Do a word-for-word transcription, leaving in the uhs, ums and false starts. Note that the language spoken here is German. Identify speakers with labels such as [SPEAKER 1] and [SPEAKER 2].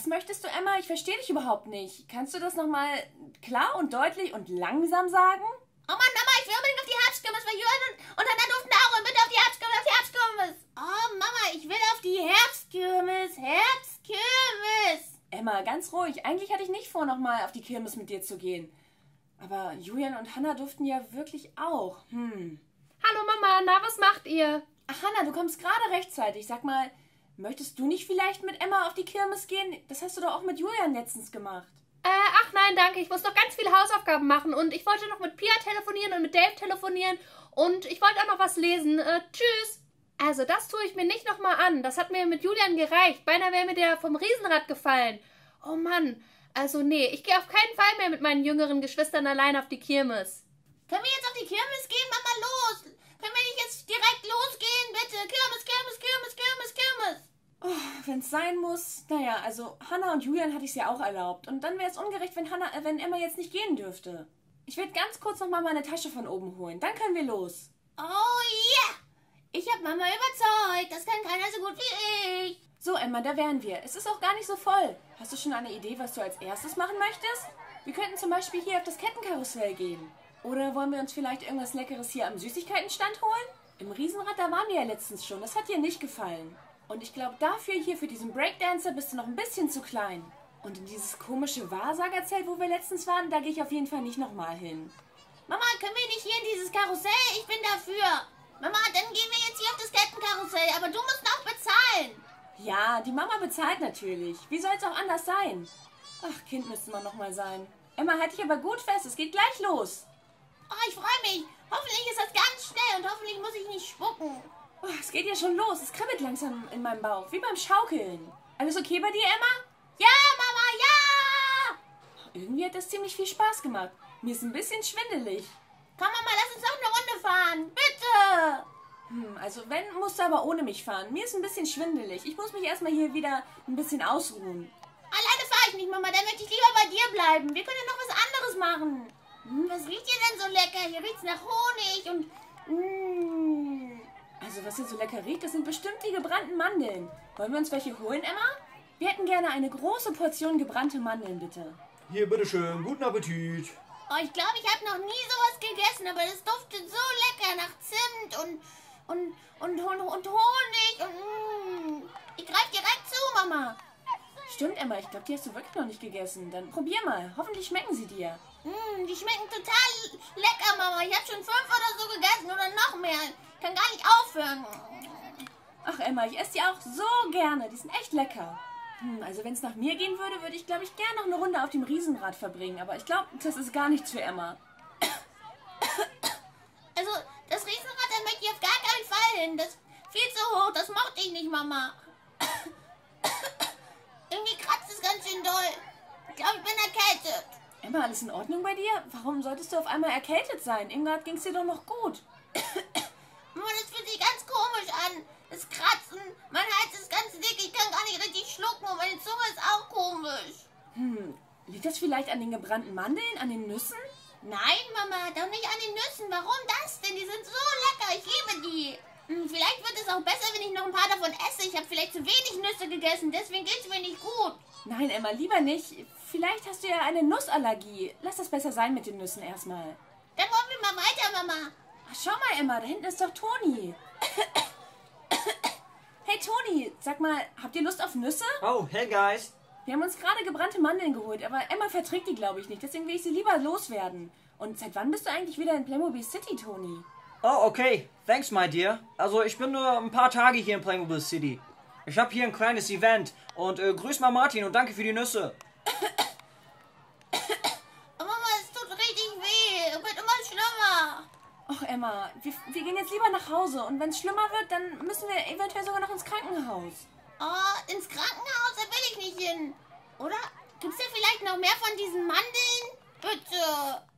[SPEAKER 1] möchtest du, Emma? Ich verstehe dich überhaupt nicht. Kannst du das nochmal klar und deutlich und langsam sagen?
[SPEAKER 2] Oh Mann, Mama, ich will unbedingt auf die Herbstkirmes, weil Julian und, und Hannah durften auch. Und bitte auf die Herbstkirmes, auf die Herbstkirmes. Oh Mama, ich will auf die Herbstkirmes, Herbstkirmes.
[SPEAKER 1] Emma, ganz ruhig. Eigentlich hatte ich nicht vor, nochmal auf die Kirmes mit dir zu gehen. Aber Julian und Hannah durften ja wirklich auch. Hm.
[SPEAKER 3] Hallo Mama, na, was macht ihr?
[SPEAKER 1] Ach, Hannah, du kommst gerade rechtzeitig. Sag mal, möchtest du nicht vielleicht mit Emma auf die Kirmes gehen? Das hast du doch auch mit Julian letztens gemacht.
[SPEAKER 3] Äh, ach nein, danke. Ich muss noch ganz viele Hausaufgaben machen und ich wollte noch mit Pia telefonieren und mit Dave telefonieren und ich wollte auch noch was lesen. Äh, tschüss. Also, das tue ich mir nicht nochmal an. Das hat mir mit Julian gereicht. Beinahe wäre mir der vom Riesenrad gefallen. Oh Mann. Also, nee, ich gehe auf keinen Fall mehr mit meinen jüngeren Geschwistern allein auf die Kirmes.
[SPEAKER 2] Können wir jetzt auf die Kirmes gehen, Mama, los? Können wir nicht jetzt direkt losgehen, bitte? Kirmes, Kirmes, Kirmes, Kirmes, Kirmes.
[SPEAKER 1] Oh, wenn es sein muss. Naja, also Hannah und Julian hatte ich es ja auch erlaubt. Und dann wäre es ungerecht, wenn, Hannah, äh, wenn Emma jetzt nicht gehen dürfte. Ich werde ganz kurz nochmal meine Tasche von oben holen. Dann können wir los.
[SPEAKER 2] Oh ja! Yeah. Ich habe Mama überzeugt. Das kann keiner so gut wie ich.
[SPEAKER 1] So, Emma, da wären wir. Es ist auch gar nicht so voll. Hast du schon eine Idee, was du als erstes machen möchtest? Wir könnten zum Beispiel hier auf das Kettenkarussell gehen. Oder wollen wir uns vielleicht irgendwas Leckeres hier am Süßigkeitenstand holen? Im Riesenrad, da waren wir ja letztens schon. Das hat dir nicht gefallen. Und ich glaube, dafür hier für diesen Breakdancer bist du noch ein bisschen zu klein. Und in dieses komische Wahrsagerzelt, wo wir letztens waren, da gehe ich auf jeden Fall nicht nochmal hin.
[SPEAKER 2] Mama, können wir nicht hier in dieses Karussell? Ich bin dafür. Mama, dann gehen wir jetzt hier auf das Kettenkarussell. Aber du musst auch bezahlen.
[SPEAKER 1] Ja, die Mama bezahlt natürlich. Wie soll es auch anders sein? Ach, Kind müsste man nochmal sein. Emma, halt dich aber gut fest. Es geht gleich los.
[SPEAKER 2] Oh, ich freue mich. Hoffentlich ist das ganz schnell und hoffentlich muss ich nicht spucken.
[SPEAKER 1] Oh, es geht ja schon los. Es kribbelt langsam in meinem Bauch, wie beim Schaukeln. Alles okay bei dir, Emma?
[SPEAKER 2] Ja, Mama, ja!
[SPEAKER 1] Irgendwie hat das ziemlich viel Spaß gemacht. Mir ist ein bisschen schwindelig.
[SPEAKER 2] Komm, Mama, lass uns noch eine Runde fahren. Bitte!
[SPEAKER 1] Hm, also wenn, musst du aber ohne mich fahren. Mir ist ein bisschen schwindelig. Ich muss mich erstmal hier wieder ein bisschen ausruhen.
[SPEAKER 2] Alleine fahre ich nicht, Mama. Dann möchte ich lieber bei dir bleiben. Wir können ja noch was anderes machen. Hm, was riecht hier denn so lecker? Hier riecht's nach Honig und... Mmh.
[SPEAKER 1] Also was hier so lecker riecht, das sind bestimmt die gebrannten Mandeln. Wollen wir uns welche holen, Emma? Wir hätten gerne eine große Portion gebrannte Mandeln, bitte.
[SPEAKER 4] Hier, bitteschön. Guten Appetit.
[SPEAKER 2] Oh, ich glaube, ich habe noch nie sowas gegessen, aber das duftet so lecker nach Zimt und, und, und, und, und Honig. Und, mm. Ich greife direkt zu, Mama.
[SPEAKER 1] Stimmt, Emma, ich glaube, die hast du wirklich noch nicht gegessen. Dann probier mal. Hoffentlich schmecken sie dir.
[SPEAKER 2] Mm, die schmecken total lecker, Mama. Ich habe schon fünf oder so gegessen oder noch mehr. Ich kann gar nicht aufhören.
[SPEAKER 1] Ach, Emma, ich esse die auch so gerne. Die sind echt lecker. Hm, also wenn es nach mir gehen würde, würde ich, glaube ich, gerne noch eine Runde auf dem Riesenrad verbringen. Aber ich glaube, das ist gar nichts für Emma.
[SPEAKER 2] Also, das Riesenrad, da möchte ich auf gar keinen Fall hin. Das ist viel zu hoch. Das mochte ich nicht, Mama. Irgendwie kratzt es ganz schön doll. Ich glaube, ich bin erkältet.
[SPEAKER 1] Emma, alles in Ordnung bei dir? Warum solltest du auf einmal erkältet sein? Eben gerade ging es dir doch noch gut.
[SPEAKER 2] Mama, das fühlt sich ganz komisch an. Das kratzt und mein Hals ist ganz dick. Ich kann gar nicht richtig schlucken und meine Zunge ist auch komisch.
[SPEAKER 1] Hm, liegt das vielleicht an den gebrannten Mandeln, an den Nüssen?
[SPEAKER 2] Nein, Mama, doch nicht an den Nüssen. Warum das denn? Die sind so lecker. Ich liebe die. Hm, vielleicht wird es auch besser, wenn ich noch ein paar davon esse. Ich habe vielleicht zu wenig Nüsse gegessen. Deswegen geht es mir nicht gut.
[SPEAKER 1] Nein, Emma, lieber nicht. Vielleicht hast du ja eine Nussallergie. Lass das besser sein mit den Nüssen erstmal.
[SPEAKER 2] Dann wollen wir mal weiter, Mama.
[SPEAKER 1] Ach, schau mal, Emma, da hinten ist doch Toni. Hey, Toni, sag mal, habt ihr Lust auf Nüsse?
[SPEAKER 4] Oh, hey, guys.
[SPEAKER 1] Wir haben uns gerade gebrannte Mandeln geholt, aber Emma verträgt die, glaube ich, nicht. Deswegen will ich sie lieber loswerden. Und seit wann bist du eigentlich wieder in Playmobil City, Toni?
[SPEAKER 4] Oh, okay. Thanks, my dear. Also, ich bin nur ein paar Tage hier in Playmobil City. Ich habe hier ein kleines Event. Und äh, grüß mal Martin und danke für die Nüsse.
[SPEAKER 2] Oh, Mama, es tut richtig weh. Es wird immer schlimmer.
[SPEAKER 1] Ach, Emma, wir, wir gehen jetzt lieber nach Hause. Und wenn es schlimmer wird, dann müssen wir eventuell sogar noch ins Krankenhaus.
[SPEAKER 2] Oh, ins Krankenhaus, da will ich nicht hin. Oder? Gibt's da vielleicht noch mehr von diesen Mandeln? Bitte.